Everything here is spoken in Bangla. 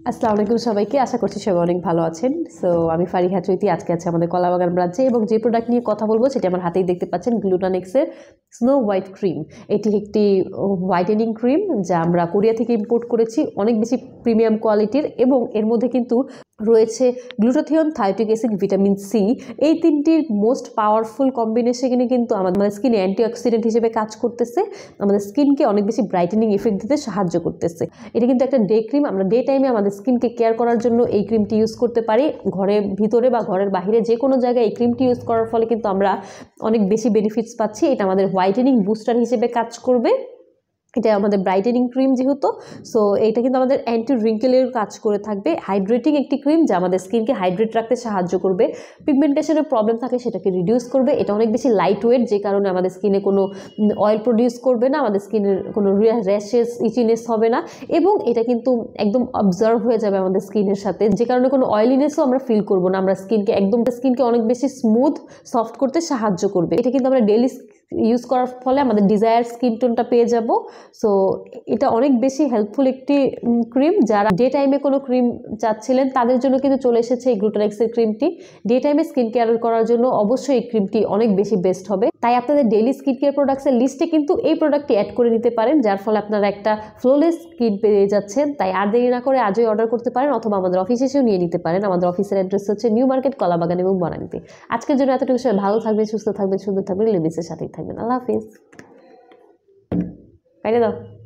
আসসালামু আলাইকুম সবাইকে, আশা করছি সবাই অনেক ভালো আছেন। সো আমি ফারিহা চৈতি, আজকে আছে আমাদের কলাবাগান ব্রাঞ্চে এবং যে প্রোডাক্ট নিয়ে কথা বলবো সেটা আমার হাতেই দেখতে পাচ্ছেন, গ্লুটানেক্সের স্নো হোয়াইট ক্রিম। এটি একটি হোয়াইটেনিং ক্রিম যা আমরা কোরিয়া থেকে ইম্পোর্ট করেছি, অনেক বেশি প্রিমিয়াম কোয়ালিটির, এবং এর মধ্যে কিন্তু রয়েছে glutathione, thioctic acid, vitamin C. এই তিনটির মোস্ট পাওয়ারফুল কম্বিনেশনে কিন্তু আমাদের স্কিনে অ্যান্টিঅক্সিডেন্ট হিসেবে কাজ করতেছে, আমাদের স্কিনকে অনেক বেশি ব্রাইটেনিং এফেক্ট দিতে সাহায্য করতেছে। এটা কিন্তু একটা ডে ক্রিম, আমরা ডে টাইমে আমাদের স্কিনকে কেয়ার করার জন্য এই ক্রিমটি ইউজ করতে পারি। ঘরের ভিতরে বা ঘরের বাইরে যে কোনো জায়গায় এই ক্রিমটি ইউজ করার ফলে কিন্তু আমরা অনেক বেশি বেনিফিটস পাচ্ছি। এটা আমাদের হোয়াইটেনিং বুস্টার হিসেবে কাজ করবে। এটা আমাদের ব্রাইটেনিং ক্রিম যেহেতু, সো এইটা কিন্তু আমাদের অ্যান্টি রিঙ্কেলের কাজ করে থাকবে। হাইড্রেটিং একটি ক্রিম যা আমাদের স্কিনকে হাইড্রেট রাখতে সাহায্য করবে। পিগমেন্টেশনের প্রবলেম থাকে সেটাকে রিডিউস করবে। এটা অনেক বেশি লাইট ওয়েট, যে কারণে আমাদের স্কিনে কোনো অয়েল প্রডিউস করবে না, আমাদের স্কিনের কোনো র্যাশেস, ইচিনেস হবে না, এবং এটা কিন্তু একদম অবজার্ভ হয়ে যাবে আমাদের স্কিনের সাথে, যে কারণে কোনো অয়েলিনেসও আমরা ফিল করবো না। আমরা স্কিনকে অনেক বেশি স্মুথ, সফট করতে সাহায্য করবে। এটা কিন্তু আমরা ডেইলি ইউজ করার ফলে আমাদের ডিজায়ার স্কিন টোনটা পেয়ে যাব। সো এটা অনেক বেশি হেল্পফুল একটি ক্রিম। যারা ডে টাইমে কোনো ক্রিম চাচ্ছিলেন তাদের জন্য কিন্তু চলে এসেছে এই গ্লুটানেক্সের ক্রিমটি। ডে টাইমে স্কিন কেয়ার করার জন্য অবশ্যই এই ক্রিমটি অনেক বেশি বেস্ট হবে। তাই আপনাদের ডেইলি স্কিন কেয়ার প্রোডাক্টসের লিস্টে কিন্তু এই প্রোডাক্টটি অ্যাড করে নিতে পারেন, যার ফলে আপনারা একটা ফ্লোলেস স্কিন পেয়ে যাচ্ছেন। তাই আর দেরি না করে আজই অর্ডার করতে পারেন, অথবা আমাদের অফিসে এসেও নিয়ে নিতে পারেন। আমাদের অফিসের অ্যাড্রেস হচ্ছে নিউ মার্কেট, কলাবাগান এবং বনানীতে। আজকের জন্য এতটুকু, সবাই ভালো থাকবেন, সুস্থ থাকবেন, সুন্দর থাকবেন, লিমিক্সের সাথেই থাকবেন। আল্লাহ হাফিজ। বাইরে দাও।